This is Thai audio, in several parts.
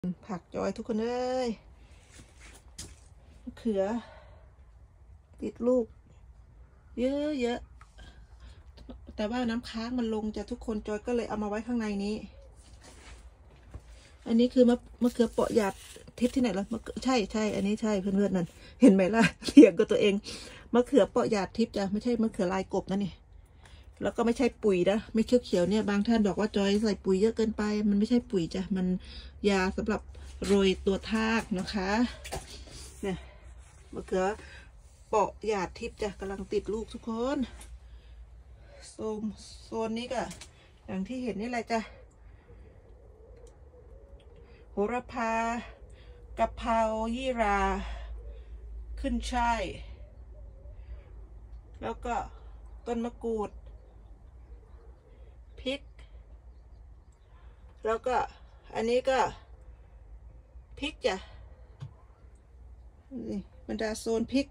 ผักจอยทุกคนเอ้ยมะเขือติดลูกเยอะๆแต่ว่าน้ำค้างมันลงจะทุกคนจอยก็เลยเอามาไว้ข้างในนี้อันนี้คือมะเขือเปาะหยาดทิพย์ที่ไหนล่ะใช่อันนี้ใช่เพื่อนๆนั่นเห็นไหมล่ะเถียงกับตัวเองมะเขือเปาะหยาดทิพย์จ้ะไม่ใช่มะเขือลายกบนะนี่แล้วก็ไม่ใช่ปุ๋ยนะไม่เขียวเนี่ยบางท่านบอกว่าจอยใส่ปุ๋ยเยอะเกินไปมันไม่ใช่ปุ๋ยจ้ะมันยาสำหรับโรยตัวทากนะคะเนี่ยมะเขือเปาะหยาดทิพย์จ้ะกำลังติดลูกทุกคนโซนนี้ก็อย่างที่เห็นนี่แหละจ้ะโหระพากะเพรายี่ราขึ้นช่ายแล้วก็ต้นมะกรูดพริกแล้วก็อันนี้ก็พริกจ้ะนี่บรรดาโซนพริก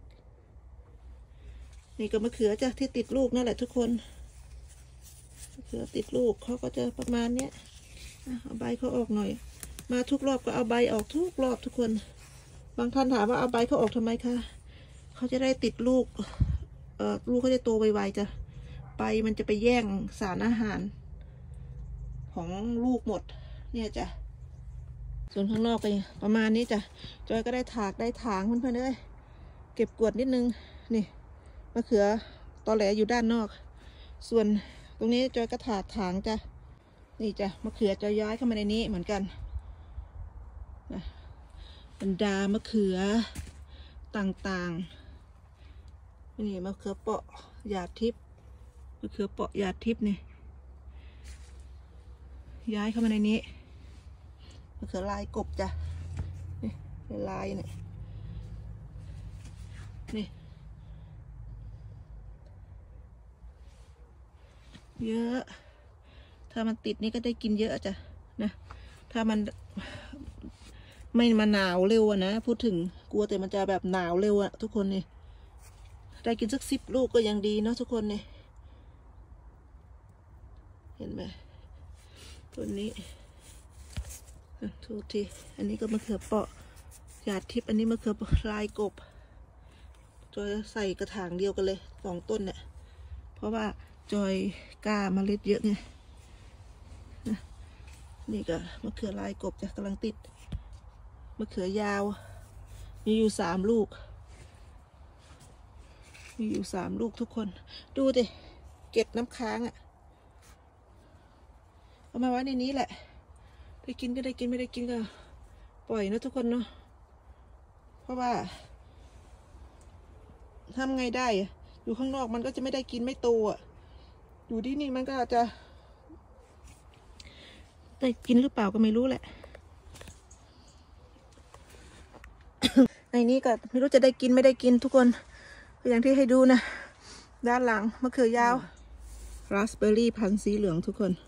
นี่ก็มะเขือจ้ะที่ติดลูกนั่นแหละทุกคนมะเขือติดลูกเขาก็จะประมาณเนี้ยเอาใบเขาออกหน่อยมาทุกรอบก็เอาใบออกทุกรอบทุกคนบางท่านถามว่าเอาใบเขาออกทำไมคะเขาจะได้ติดลูกลูกเขาจะโตไวๆจ้ะใบมันจะไปแย่งสารอาหารของลูกหมดเนี่ยจ้ะส่วนข้างนอกไปประมาณนี้จ้ะจอยก็ได้ถากได้ถางเพื่อนๆเลยเก็บกวาดนิดนึงนี่มะเขือตอแหลอยู่ด้านนอกส่วนตรงนี้จอยก็ถากถางจ้ะนี่จ้ะมะเขือจอยย้ายเข้ามาในนี้เหมือนกันนะบรรดามะเขือต่างๆนี่มะเขือเปาะหยาดทิพย์มะเขือเปาะหยาดทิพย์นี่ย้ายเข้ามาในนี้มะเขือลายกบจ้ะนี่ลายนี่เยอะถ้ามันติดนี่ก็ได้กินเยอะจ้ะนะถ้ามันไม่มาหนาวเร็วอะนะพูดถึงกลัวแต่มันจะแบบหนาวเร็วอะทุกคนนี่ได้กินสัก10 ลูกก็ยังดีเนาะทุกคนนี่เห็นไหมตัวนี้ทุกทีอันนี้ก็มะเขือเปาะหยาดทิพย์อันนี้มะเขือลายกบจอยใส่กระถางเดียวกันเลย2 ต้นเนี่ยเพราะว่าจอยกล้าเมล็ดเยอะไงนี่ก็มะเขือลายกบจะกำลังติดมะเขือยาวมีอยู่3 ลูกทุกคนดูดิเกล็ดน้ำค้างอ่ะเอามาไว้ในนี้แหละได้กินก็ได้กินไม่ได้กินก็ปล่อยนะทุกคนเนาะเพราะว่าทำไงได้อยู่ข้างนอกมันก็จะไม่ได้กินไม่โตอ่ะอยู่ที่นี่มันก็จะได้กินหรือเปล่าก็ไม่รู้แหละในนี้ก็ไม่รู้จะได้กินไม่ได้กินทุกคนอย่างที่ให้ดูนะด้านหลังมะเขือยาวราสเบอร์รี่พันธุ์สีเหลืองทุกคน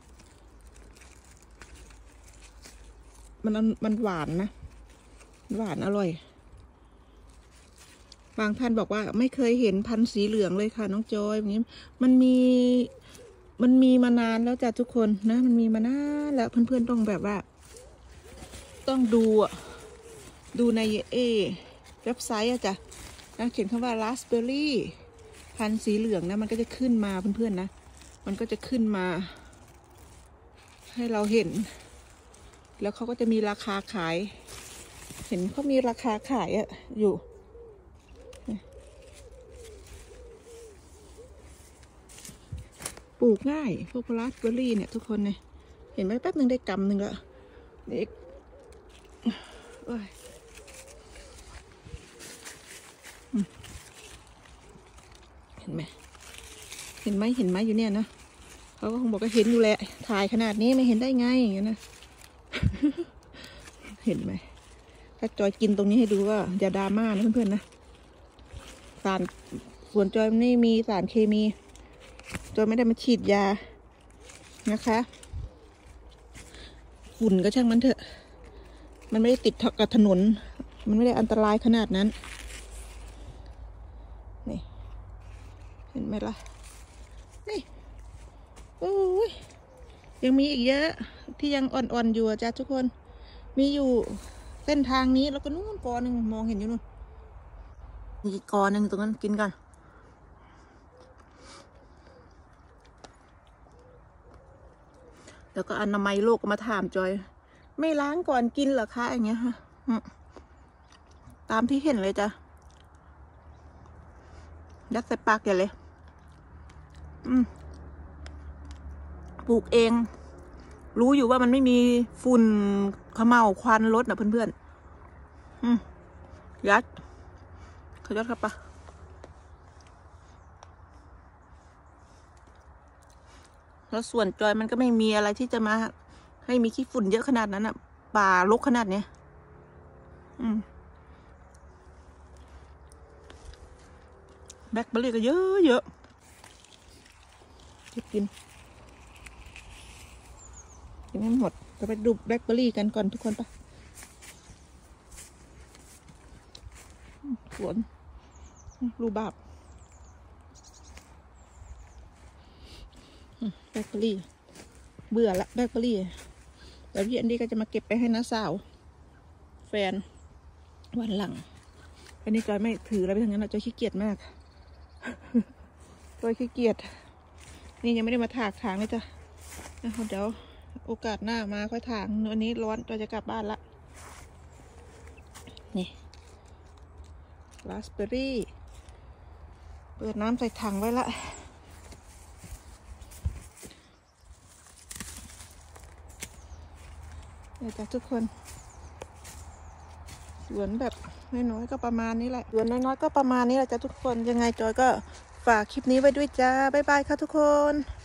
มันหวานนะหวานอร่อยบางท่านบอกว่าไม่เคยเห็นพันธุ์สีเหลืองเลยค่ะน้องจอยอย่างนี้มันมีมานานแล้วจ้ะทุกคนนะมันมีมานานแล้วเพื่อนๆต้องแบบว่าต้องดูในเว็บไซต์อะจ้ะนะเขียนคำว่าราสเบอร์รี่พันธุ์สีเหลืองนะมันก็จะขึ้นมาเพื่อนๆนะมันก็จะขึ้นมาให้เราเห็นแล้วเขาก็จะมีราคาขายเห็นเขามีราคาขายอะอยู่ปลูกง่ายพวกราสเบอร์รี่เนี่ยทุกคนเนี่ยเห็นไหมแป๊บนึงได้กำหนึ่งแล้วเด็กเห็นไหมอยู่เนี่ยนะเขาก็คงบอกว่าเห็นอยู่แหละถ่ายขนาดนี้ไม่เห็นได้ไงอย่างเงี้ยนะ เห็นไหมถ้าจอยกินตรงนี้ให้ดูก็อย่าดราม่านะเพื่อนๆนะส่วนจอยไม่มีสารเคมีจอยไม่ได้มาฉีดยานะคะฝุ่นก็ช่างมันเถอะมันไม่ได้ติดกับถนนมันไม่ได้อันตรายขนาดนั้นนี่เห็นไหมล่ะนี่โอ้ยยังมีอีกเยอะที่ยังอ่อนๆอยู่จ้ะทุกคนมีอยู่เส้นทางนี้แล้วก็นู่นกอหนึ่งมองเห็นอยู่นู่นอีกกอหนึ่งตรงนั้นกินกันแล้วก็อนามัยโลกก็มาถามจอยไม่ล้างก่อนกินเหรอคะอย่างเงี้ยฮะตามที่เห็นเลยจ้ะยัดใส่ปากอย่าเลยปลูกเองรู้อยู่ว่ามันไม่มีฝุ่นเขม่าวควันรถนะเพื่อนๆยัดเขายัดเข้าไปแล้วส่วนจอยมันก็ไม่มีอะไรที่จะมาให้มีขี้ฝุ่นเยอะขนาดนั้นอ่ะป่ารกขนาดเนี้ยแบล็คเบอร์รี่ก็เยอะเยอะกินให้หมดจะไปดูแบล็คเบอร์รี่กันก่อนทุกคนปะสวนรูบาบแบล็คเบอร์รี่เบื่อละแบล็คเบอร์รี่แต่พี่อันดี้ก็จะมาเก็บไปให้น้าสาวแฟนวันหลังอันนี้จอยไม่ถืออะไรไปทางนั้นจอยขี้เกียจมากจอยขี้เกียจนี่ยังไม่ได้มาถากถางเลยจ้ะเดี๋ยวโอกาสหน้ามาค่อยถางวันนี้ร้อนจอยจะกลับบ้านละนี่ราสเบอร์รี่เปิดน้ำใส่ถังไว้ละเนี่ยจ้ะทุกคนสวนแบบน้อยๆก็ประมาณนี้แหละสวนน้อยๆก็ประมาณนี้แหละจ้ะทุกคนยังไงจอยก็ฝากคลิปนี้ไว้ด้วยจ้าบ๊ายบายค่ะทุกคน